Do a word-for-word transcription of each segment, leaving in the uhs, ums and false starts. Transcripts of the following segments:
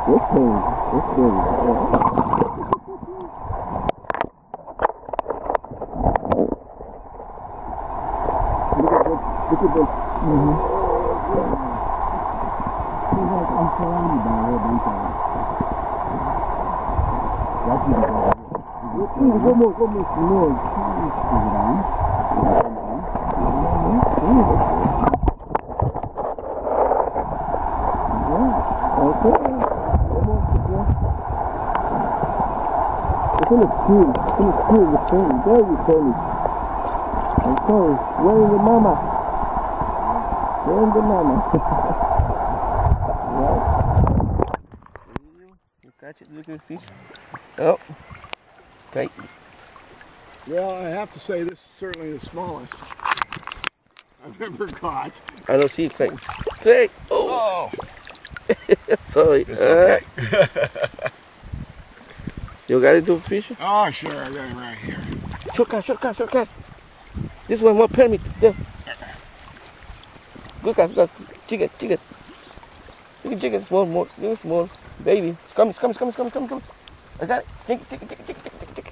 It's big. It's big. Look at this. Look at this. Mm-hmm. Seems like I'm surrounded by a whole bunch of them. That's not bad. Go more, go more, some more. It's in the school. It's in the school. The thing. There you tell me. Okay. Where is the mama? Where is the mama? Right. You catch it, look at the fish. Oh. Okay. Well, I have to say this is certainly the smallest I've ever caught. I don't see it, Craig. Craig! Oh! Oh. Sorry. It's okay. Uh, you got it to fish? Oh, sure. I got it right here. Shortcut, shortcut, shortcut. This one more permit. There. Good guys, good. Chicken, chicken. Chicken, chicken, small, more, little small. Baby. It's coming, it's coming, it's coming, it's coming, it's coming, it's coming. I got it. Chicken, chicken, chicken, chicken, chicken, chicken.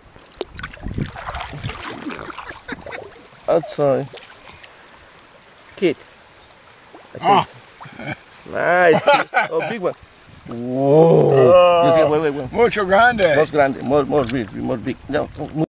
Outside. Kid. Oh. Nice. Oh, big one. Whoa. Oh, Just get, wait, wait, wait. Mucho grande. More grande. More, more big, more big. No, move.